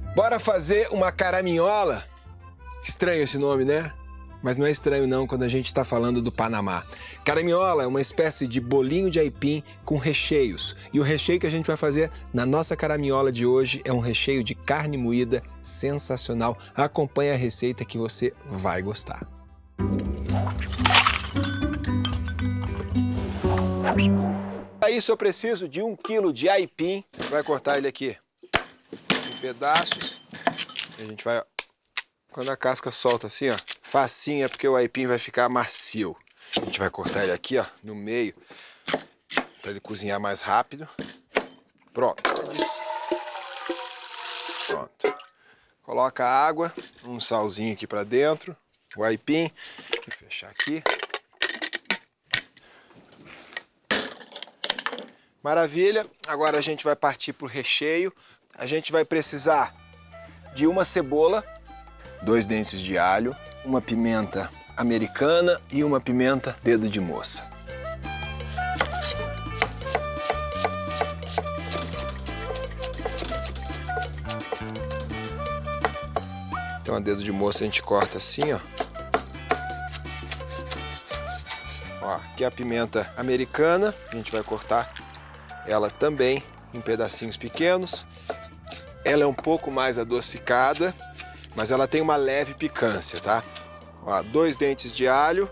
Bora fazer uma caraminhola? Estranho esse nome, né? Mas não é estranho não quando a gente está falando do Panamá. Caraminhola é uma espécie de bolinho de aipim com recheios. E o recheio que a gente vai fazer na nossa caraminhola de hoje é um recheio de carne moída sensacional. Acompanhe a receita que você vai gostar. Para isso eu preciso de 1 kg de aipim. A gente vai cortar ele aqui em pedaços. A gente vai... Quando a casca solta assim, ó, facinho, é porque o aipim vai ficar macio. A gente vai cortar ele aqui, ó, no meio, para ele cozinhar mais rápido. Pronto. Pronto. Coloca a água, um salzinho aqui para dentro, o aipim. Vou fechar aqui. Maravilha. Agora a gente vai partir para o recheio. A gente vai precisar de uma cebola, 2 dentes de alho, uma pimenta americana e uma pimenta dedo de moça. Então a dedo de moça a gente corta assim, ó. Ó, aqui é a pimenta americana, a gente vai cortar ela também em pedacinhos pequenos. Ela é um pouco mais adocicada, mas ela tem uma leve picância, tá? Ó, 2 dentes de alho.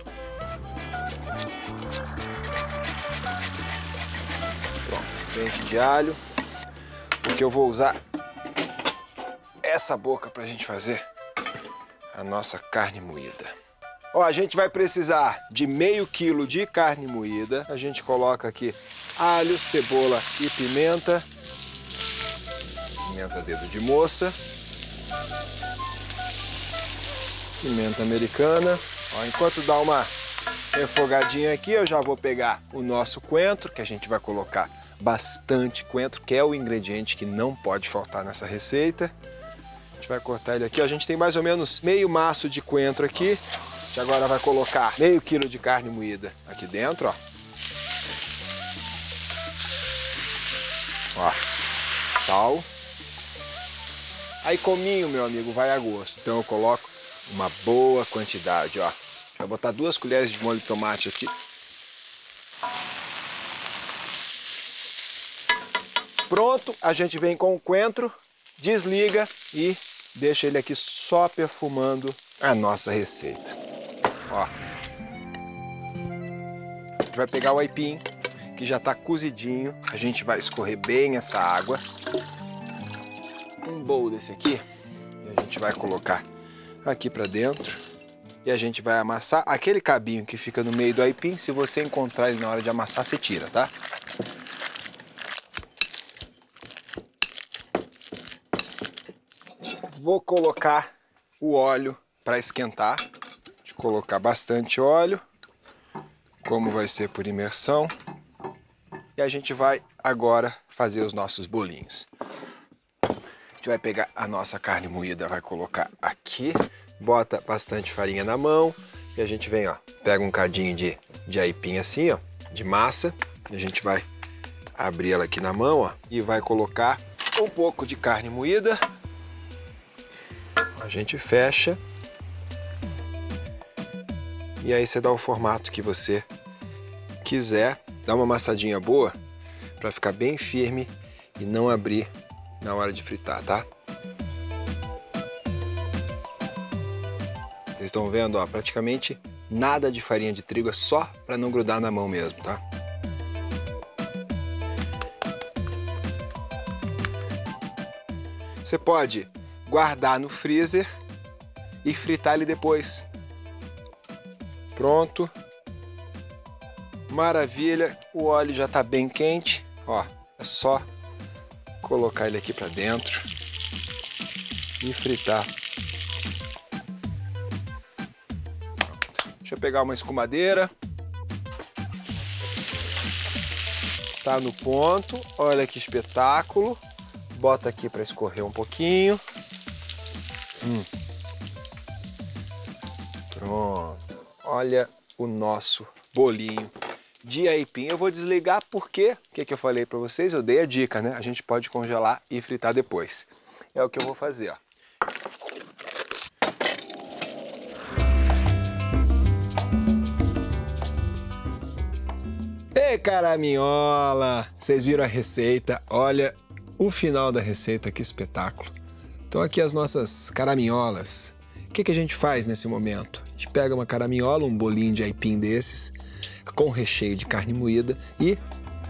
Pronto, dente de alho. Porque eu vou usar essa boca pra gente fazer a nossa carne moída. Ó, a gente vai precisar de meio quilo de carne moída. A gente coloca aqui alho, cebola e pimenta. Pimenta dedo de moça. Pimenta americana. Ó, enquanto dá uma refogadinha aqui, eu já vou pegar o nosso coentro, que a gente vai colocar bastante coentro, que é o ingrediente que não pode faltar nessa receita. A gente vai cortar ele aqui. Ó, a gente tem mais ou menos meio maço de coentro aqui. A gente agora vai colocar meio quilo de carne moída aqui dentro, ó. Ó, sal. Aí cominho, meu amigo, vai a gosto. Então eu coloco uma boa quantidade, ó. Vou botar 2 colheres de molho de tomate aqui. Pronto, a gente vem com o coentro, desliga e deixa ele aqui só perfumando a nossa receita. Ó. A gente vai pegar o aipim, que já está cozidinho. A gente vai escorrer bem essa água. Um bowl desse aqui, e a gente vai colocar aqui para dentro e a gente vai amassar aquele cabinho que fica no meio do aipim. Se você encontrar ele na hora de amassar, você tira, tá? Vou colocar o óleo para esquentar. Vou colocar bastante óleo, como vai ser por imersão. E a gente vai agora fazer os nossos bolinhos. A gente vai pegar a nossa carne moída, vai colocar aqui, bota bastante farinha na mão e a gente vem, ó, pega um cadinho de aipim assim, ó, de massa, e a gente vai abrir ela aqui na mão, ó, e vai colocar um pouco de carne moída. A gente fecha e aí você dá o formato que você quiser, dá uma amassadinha boa para ficar bem firme e não abrir na hora de fritar, tá? Vocês estão vendo, ó, praticamente nada de farinha de trigo, é só para não grudar na mão mesmo, tá? Você pode guardar no freezer e fritar ele depois. Pronto. Maravilha, o óleo já está bem quente, ó, é só colocar ele aqui para dentro e fritar. Deixa eu pegar uma escumadeira. Tá no ponto. Olha que espetáculo. Bota aqui para escorrer um pouquinho. Pronto. Olha o nosso bolinho de aipim. Eu vou desligar porque, o que eu falei para vocês? Eu dei a dica, né? A gente pode congelar e fritar depois. é o que eu vou fazer, ó. Ei, caraminhola! Vocês viram a receita? Olha o final da receita, que espetáculo. Então aqui as nossas caraminholas. O que a gente faz nesse momento? A gente pega uma caraminhola, um bolinho de aipim desses, com recheio de carne moída e...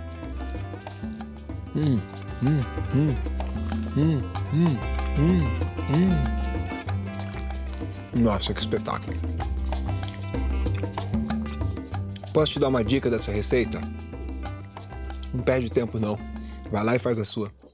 Nossa, que espetáculo! Posso te dar uma dica dessa receita? Não perde tempo não. Vai lá e faz a sua.